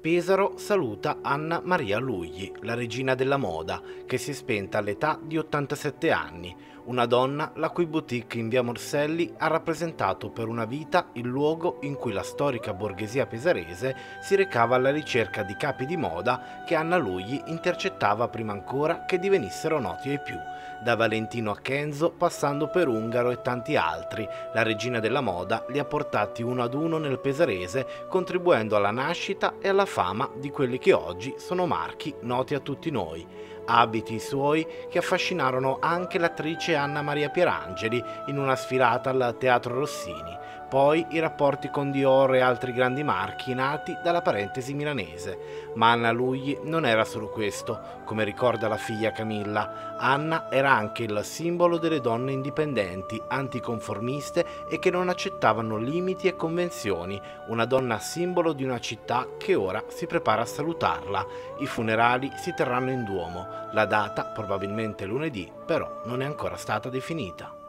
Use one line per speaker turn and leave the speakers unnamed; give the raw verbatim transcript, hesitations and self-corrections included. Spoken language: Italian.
Pesaro saluta Anna Maria Lugli, la regina della moda, che si è spenta all'età di ottantasette anni, una donna la cui boutique in via Morselli ha rappresentato per una vita il luogo in cui la storica borghesia pesarese si recava alla ricerca di capi di moda che Anna Lugli intercettava prima ancora che divenissero noti ai più. Da Valentino a Kenzo, passando per Ungaro e tanti altri, la regina della moda li ha portati uno ad uno nel pesarese, contribuendo alla nascita e alla fama di quelli che oggi sono marchi noti a tutti noi. Abiti suoi che affascinarono anche l'attrice Anna Maria Pierangeli in una sfilata al Teatro Rossini. Poi i rapporti con Dior e altri grandi marchi nati dalla parentesi milanese. Ma Anna Lugli non era solo questo, come ricorda la figlia Camilla. Anna era anche il simbolo delle donne indipendenti, anticonformiste e che non accettavano limiti e convenzioni, una donna simbolo di una città che ora si prepara a salutarla. I funerali si terranno in Duomo, la data probabilmente lunedì, però non è ancora stata definita.